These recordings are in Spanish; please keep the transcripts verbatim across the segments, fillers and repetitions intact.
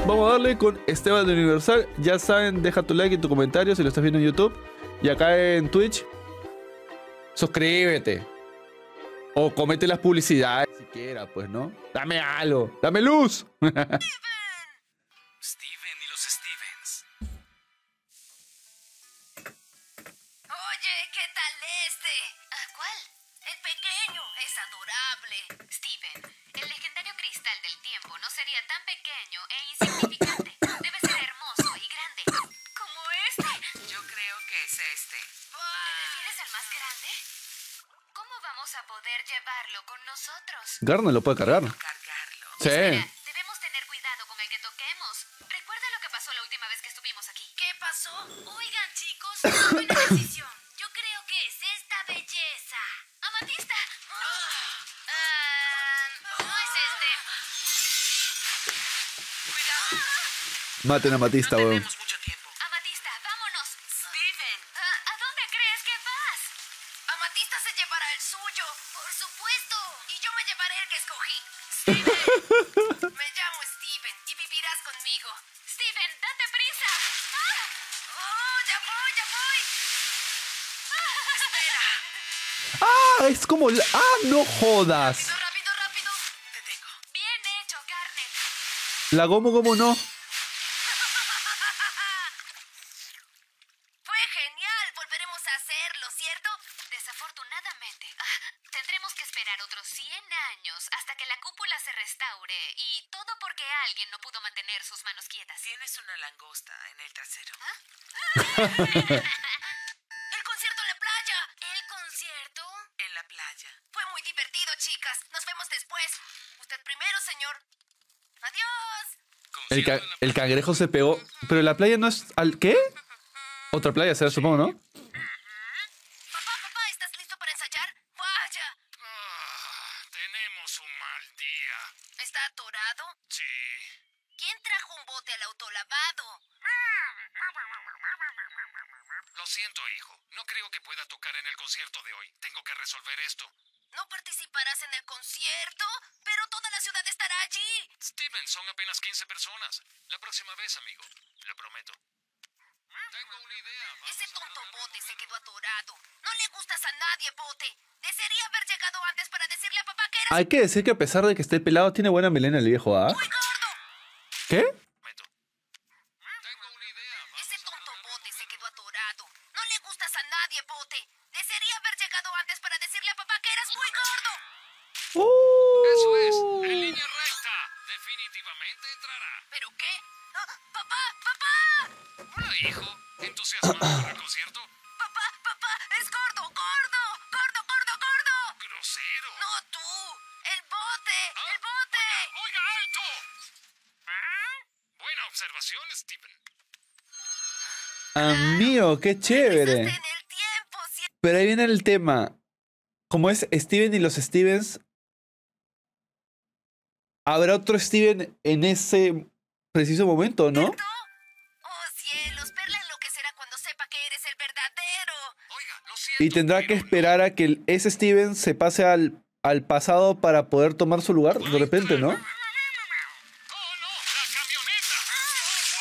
vamos a darle con Esteban de Universal. Ya saben, deja tu like y tu comentario si lo estás viendo en YouTube. Y acá en Twitch, suscríbete. O comete las publicidades siquiera, pues, ¿no? Dame algo, dame luz. Steven y los Stevens. Oye, ¿qué tal este? ¿Ah, cuál? El pequeño es adorable. Steven, el legendario cristal del tiempo no sería tan pequeño e insignificante. Debe ser hermoso y grande. ¿Como este? Yo creo que es este. ¿Te refieres al más grande? ¿Cómo vamos a poder llevarlo con nosotros? Garner lo puede cargar. Cargarlo. Sí. Espera, debemos tener cuidado con el que toquemos. Recuerda lo que pasó la última vez que estuvimos aquí. ¿Qué pasó? Oigan, chicos, tomen una decisión. Yo creo que es esta belleza. ¡Amatista! Ah, no es este. Cuidado. Maten a Matista, No weón. tenemos mucho tiempo. Amatista, vámonos. Steven. Ah, ¿A dónde crees que vas? Amatista se llevará el suyo. Por supuesto. Y yo me llevaré el que escogí. Steven. Me llamo Steven y vivirás conmigo. Steven, date prisa. ¡Ah! ¡Oh, ya voy, ya voy! Espera. ¡Ah! Es como... la- ¡Ah, no jodas! Rápido, rápido, rápido. Te tengo. Bien hecho, Garnet. La gomo, gomo no. Fue genial. Volveremos a hacerlo, ¿cierto? Desafortunadamente, ah, tendremos que esperar otros cien años hasta que la cúpula se restaure y todo porque alguien no pudo mantener sus manos quietas. Tienes una langosta en el trasero. El concierto en la playa. ¿El concierto? En la playa. Fue muy divertido, chicas. Nos vemos después. Usted primero, señor. Adiós. El, ca- el cangrejo se pegó. Pero la playa no es... ¿Al qué? Otra playa será, supongo, ¿no? Papá, papá, ¿estás listo para ensayar? Vaya. Ah, tenemos un mal día. ¿Está atorado? Sí. ¿Quién trajo un bote al autolavado? Lo siento, hijo. No creo que pueda tocar en el concierto de hoy. Tengo que resolver esto. No participarás en el concierto, pero toda la ciudad estará allí. Steven, son apenas quince personas. La próxima vez, amigo. Lo prometo. Tengo una idea. Vamos Ese a tonto tratar de bote se moverlo. quedó atorado. No le gustas a nadie, bote. Desearía haber llegado antes para decirle a papá que eras Hay que decir que a pesar de que esté pelado, tiene buena melena el viejo, ¿ah? muy gordo. ¿Qué? Prometo. Tengo una idea. Vamos Ese a tonto tratar de bote se moverlo. quedó atorado. No le gustas a nadie, bote. Desearía haber llegado antes para decirle a papá que eras muy gordo. Eso es. ¡Uh! En línea recta. Definitivamente entrará. ¿Pero qué? Ah, ¡Papá! ¡Papá! Hola, hijo. ¿Entusiasmado por el concierto? ¡Papá! ¡Papá! ¡Es gordo! ¡Gordo! ¡Gordo, gordo, gordo! Grosero. ¡No tú! ¡El bote! Ah, ¡El bote! Oiga, oiga, alto. ¿Ah? Buena observación, Steven. Amigo, qué Regresaste chévere. en el tiempo, ¿sí? Pero ahí viene el tema. Como es Steven y los Stevens, ¿habrá otro Steven en ese preciso momento, no? ¿Cierto? Oh, cielos, Perla enloquecerá cuando sepa que eres el verdadero. Oiga, lo siento. Y tendrá que pero no. esperar a que el- ese Steven se pase al, al pasado para poder tomar su lugar, de repente, ¿no? ¡Oh, no! ¡La camioneta! ¡Oh,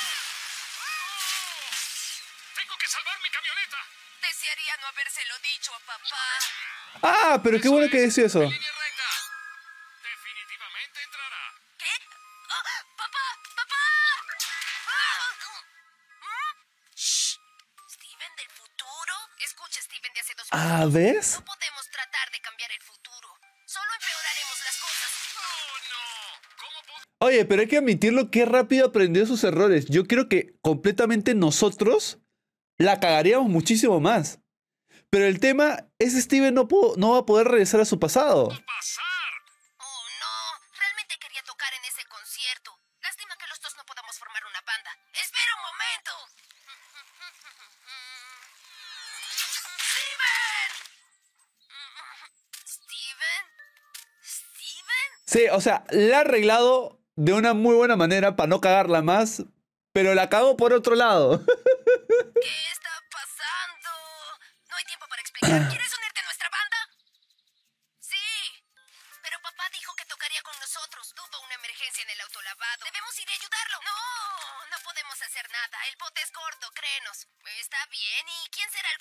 wow! ¡Tengo que salvar mi camioneta! Desearía no habérselo dicho a papá. Ah, pero qué bueno que decía eso. En línea recta. Definitivamente entrará. ¿Qué? Oh, ¡Papá! ¡Papá! Ah. ¿Mm? Shh. ¿Steven del futuro? Escucha, Steven de hace dos Ah, minutos. ¿ves? No podemos tratar de cambiar el futuro. Solo empeoraremos las cosas. ¡Oh, no! ¿Cómo puedo...? Oye, pero hay que admitirlo que rápido aprendió sus errores. Yo creo que completamente nosotros la cagaríamos muchísimo más. Pero el tema es Steven no, pudo- no va a poder regresar a su pasado. pasar? Oh, no. Realmente quería tocar en ese concierto. Lástima que los dos no podamos formar una banda. ¡Espera un momento! ¡Steven! ¿Steven? ¿Steven? Sí, o sea, la ha arreglado de una muy buena manera para no cagarla más, pero la cagó por otro lado. ¿Qué está pasando? No hay tiempo para explicar. ¿Quieres unirte a nuestra banda? Sí. Pero papá dijo que tocaría con nosotros. Tuvo una emergencia en el autolavado. Debemos ir a ayudarlo.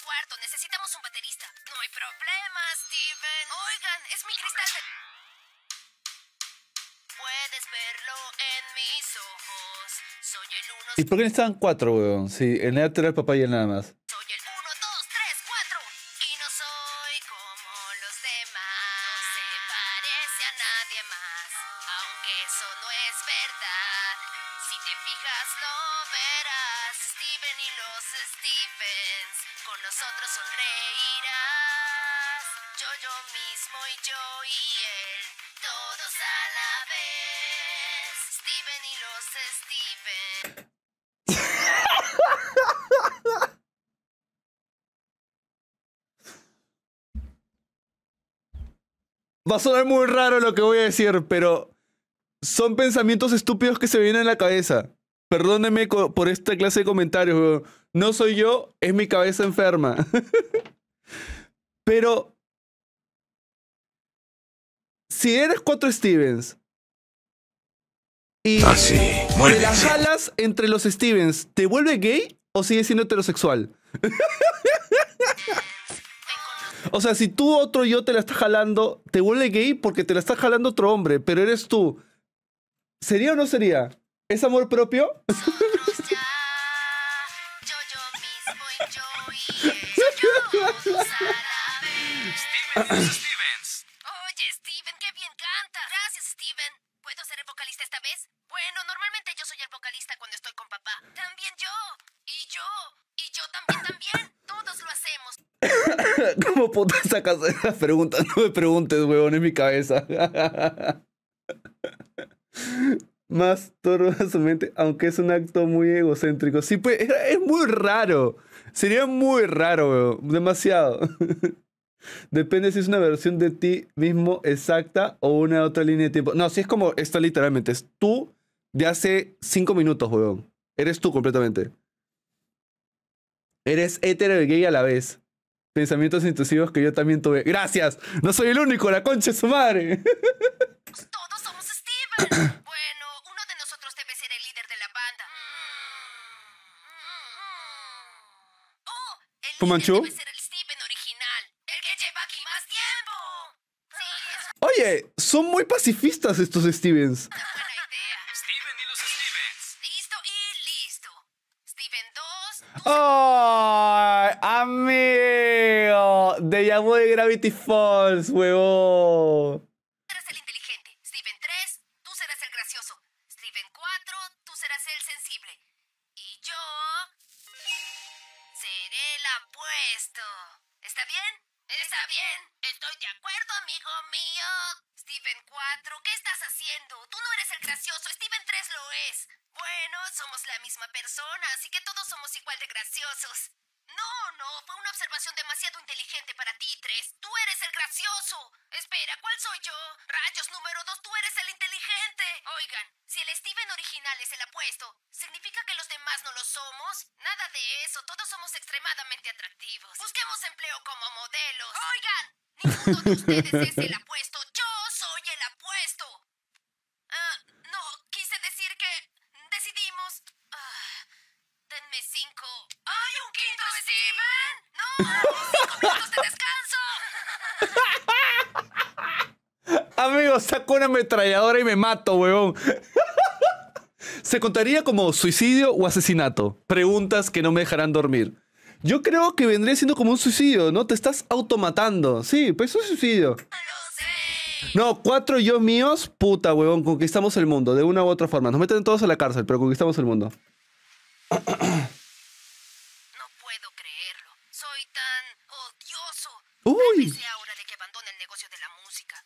cuarto. Necesitamos un baterista. No hay problema, Steven. Oigan, es mi cristal de... Puedes verlo en mis ojos. Soy el uno. ¿Y por qué necesitan cuatro, weón? Sí, el Nea era el papá y el nada más. Soy el uno, dos, tres, cuatro. Y no soy como los demás. No se parece a nadie más. Aunque eso no es verdad. Si te fijas lo verás. Steven y los Stevens. Con nosotros sonreirás. Yo, yo mismo y yo y él. Todos a la vez. Steven y los Stevens. Va a sonar muy raro lo que voy a decir, pero son pensamientos estúpidos que se me vienen a la cabeza. Perdónenme co- por esta clase de comentarios, weón. No soy yo, es mi cabeza enferma. Pero si eres cuatro Stevens y Ah, sí, muy te bien. la jalas entre los Stevens, ¿te vuelve gay o sigue siendo heterosexual? O sea, si tú otro yo te la estás jalando, te vuelve gay porque te la está jalando otro hombre, pero eres tú. ¿Sería o no sería? ¿Es amor propio? Nosotros ya. Yo, yo mismo y yo y él. Todos a la vez. Steven y los Stevens. Oye, Steven, qué bien canta. Gracias, Steven. ¿Puedo ser el vocalista esta vez? Bueno, normalmente yo soy el vocalista cuando estoy con papá. También yo. Y yo. Y yo también, también. Todos lo hacemos. ¿Cómo puta sacas esas preguntas? No me preguntes, huevón, en mi cabeza. Más torva su mente, aunque es un acto muy egocéntrico. Sí, pues es, es muy raro. Sería muy raro, huevón. Demasiado. Depende si es una versión de ti mismo exacta o una otra línea de tiempo. No, si es como esto literalmente. Es tú de hace cinco minutos, huevón. Eres tú completamente. Eres hetero y gay a la vez. Pensamientos intrusivos que yo también tuve. ¡Gracias! No soy el único, la concha de su madre. Todos somos Steven. Bueno, uno de nosotros debe ser el líder de la banda. Oh, el líder ¿Fumanchu? debe ser el Steven original. El que lleva aquí más tiempo. Sí, es Oye, son muy pacifistas estos Stevens. una buena idea. Steven y los Stevens. Listo y listo. Steven dos. ¡Ay, amigo! Déjà vu de Gravity Falls, huevón. Tú serás el inteligente. Steven tres, tú serás el gracioso. Steven cuatro, tú serás el sensible. Y yo seré el apuesto. ¿Está bien? Está bien. Estoy de acuerdo, amigo mío. Steven cuatro, ¿qué estás haciendo? Tú no eres el gracioso. Steven tres lo es. Bueno, somos la misma persona, así que todos somos igual de graciosos. No, no, fue una observación demasiado inteligente para ti, Tres. Tú eres el gracioso. Espera, ¿cuál soy yo? Rayos, número dos, tú eres el inteligente. Oigan, si el Steven original es el apuesto, ¿significa que los demás no lo somos? Nada de eso, todos somos extremadamente atractivos. Busquemos empleo como modelos. Oigan, ninguno de ustedes es el apuesto. Yo soy el apuesto. Ah, no, quise decir que decidimos... Ah, denme cinco. ¡Hay un quinto Steven! ¡No! ¡Cinco minutos de descanso! Amigo, saco una ametralladora y me mato, huevón. ¿Se contaría como suicidio o asesinato? Preguntas que no me dejarán dormir. Yo creo que vendría siendo como un suicidio, ¿no? Te estás automatando. Sí, pues es un suicidio. ¡Lo sé! No, cuatro yo míos, puta, huevón, conquistamos el mundo, de una u otra forma. Nos meten todos a la cárcel, pero conquistamos el mundo. No puedo creerlo. Soy tan odioso. Uy. Tal vez sea hora de que abandone el negocio de la música.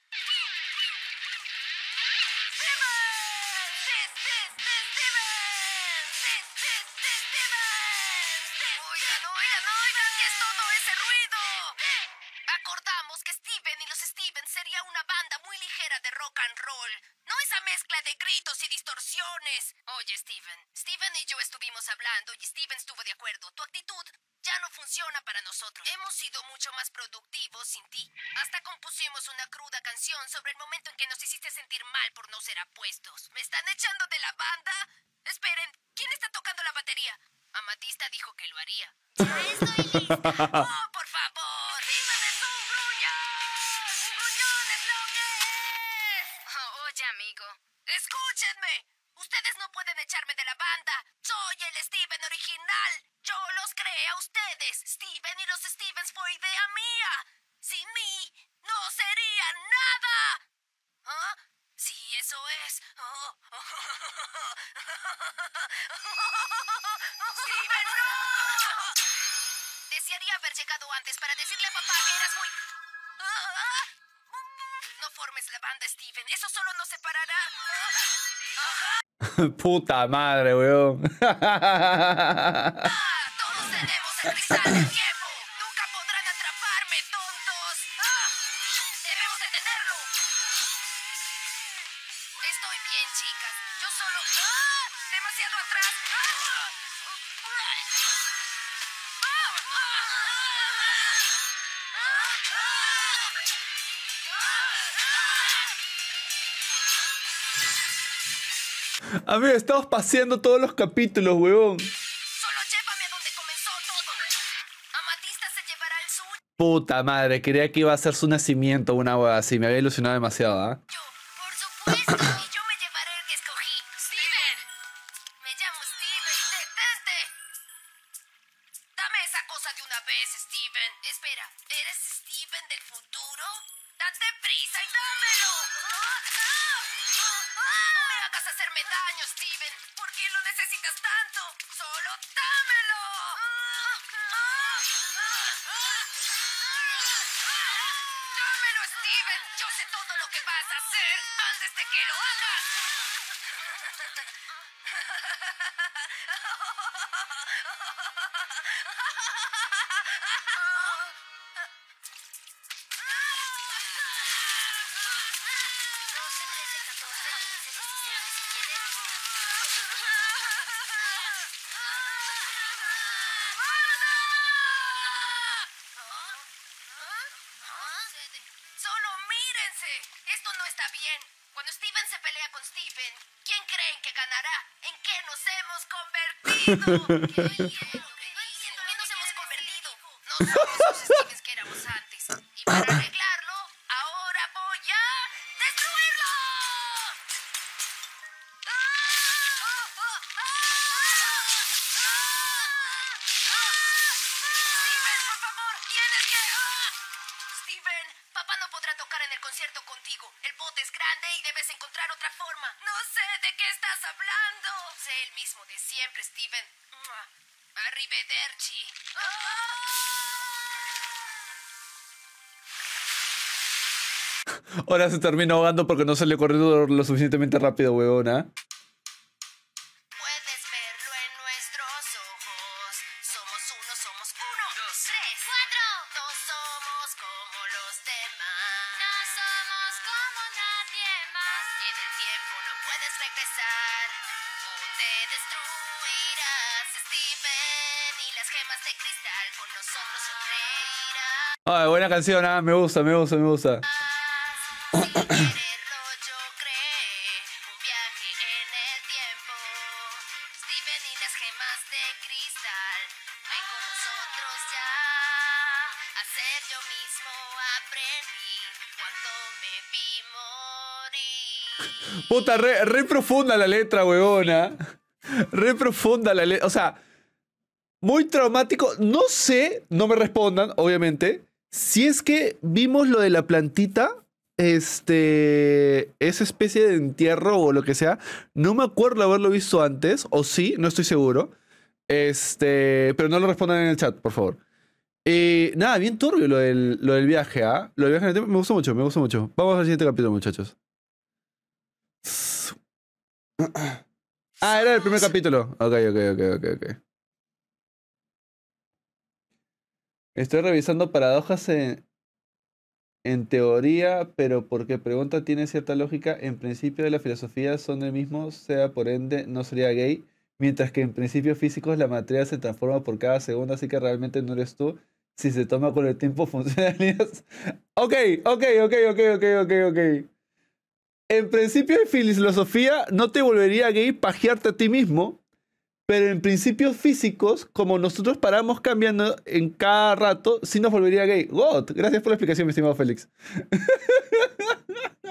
Oigan, oigan, oigan, ¿qué es todo ese ruido? Acordamos que Steven y los Stevens sería una banda muy ligera de rock and roll. No esa mezcla de gritos y distorsiones. Oye, Steven, Steven y yo estuvimos hablando y Steven estuvo de acuerdo. Tu actitud ya no funciona para nosotros. Hemos sido mucho más productivos sin ti. Hasta compusimos una cruda canción sobre el momento en que nos hiciste sentir mal por no ser apuestos. ¿Me están echando de la banda? Esperen, ¿quién está tocando la batería? Amatista dijo que lo haría. ¡Ya estoy lista! ¡Oh, por favor! ¡Steven es un gruñón! ¡Un gruñón es lo que es! Oh, oye, amigo. ¡Escúchenme! Ustedes no pueden echarme de la banda. Soy el Steven original. Yo los creé a ustedes. Steven y los Stevens fue idea mía. Sin mí, no sería nada. ¿Ah? Sí, eso es. Oh. ¡Steven, no! Desearía haber llegado antes para decirle a papá que eras muy... No formes la banda, Steven. Eso solo nos separará. Puta madre, weón. Ah, todos tenemos el cristal del tiempo. Nunca podrán atraparme, tontos. Ah, debemos detenerlo. Estoy bien, chicas. Yo solo... ¡Ah! Demasiado atrás. ¡Ah! Amigo, estamos paseando todos los capítulos, weón. Solo llévame a donde comenzó todo. Amatista se llevará el suyo. Puta madre, creía que iba a ser su nacimiento una wea así. Me había ilusionado demasiado, ¿ah? Yo, por supuesto, y yo me llevaré el que escogí. ¡Steven! Me llamo Steven. ¡Detente! Dame esa cosa de una vez, Steven. Espera, ¿eres Steven del futuro? ¡Date prisa y dámelo! ¡Ah! ¡Ah! ¡Ah! No me hagas hacerme daño, Steven. ¿Por qué lo necesitas tanto? ¡Solo dámelo! ¡Ah! ¡Ah! ¡Ah! ¡Dámelo, Steven! Yo sé todo lo que vas a hacer antes de que lo hagas. doce, trece, catorce, quince, dieciséis, diecisiete. ¡Solo mírense! Esto no está bien. Cuando Steven se pelea con Steven, ¿quién creen que ganará? ¿En qué nos hemos convertido? ¿En qué nos hemos convertido? No somos los Stevens que éramos antes. Y para arreglarlo, ahora voy a destruirlo. Steven, por favor, tienes que... Steven, papá no podrá tocar en el concierto contigo. El bote es grande y debes encontrar otra forma. No sé de qué estás hablando. Sé el mismo de siempre, Steven. Arrivederci. Ahora se termina ahogando porque no salió corriendo lo suficientemente rápido, weona. Puedes verlo en nuestros ojos. Somos uno, somos uno, dos, tres, cuatro. No somos como los demás. No somos como nadie más. En el tiempo no puedes regresar o te destruirás, Steven. Y las gemas de cristal con nosotros sonreirán. Ay, buena canción, ah, me gusta, me gusta, me gusta. Sin quererlo yo creé un viaje en el tiempo. Steven y las gemas de cristal, ven con nosotros ya. A ser yo mismo aprendí cuando me vi morir. Puta, re, re profunda la letra, weona. Re profunda la letra. O sea, muy traumático. No sé, no me respondan, obviamente. Si es que vimos lo de la plantita, este, esa especie de entierro o lo que sea, no me acuerdo haberlo visto antes, o sí, no estoy seguro. Este, pero no lo respondan en el chat, por favor. Eh, nada, bien turbio lo del, lo del viaje, ¿ah? Lo del viaje en el tiempo me gustó mucho, me gustó mucho. Vamos al siguiente capítulo, muchachos. Ah, era el primer capítulo. Ok, ok, ok, ok, ok. Estoy revisando paradojas en, en teoría, pero porque pregunta tiene cierta lógica. En principio de la filosofía son el mismo, sea por ende no sería gay. Mientras que en principios físicos la materia se transforma por cada segundo, así que realmente no eres tú. Si se toma con el tiempo funcionalidades. Ok, ok, ok, ok, ok, ok, ok. En principio de filosofía no te volvería gay pajearte a ti mismo. Pero en principios físicos, como nosotros paramos cambiando en cada rato, sí nos volvería gay. God, gracias por la explicación, mi estimado Félix.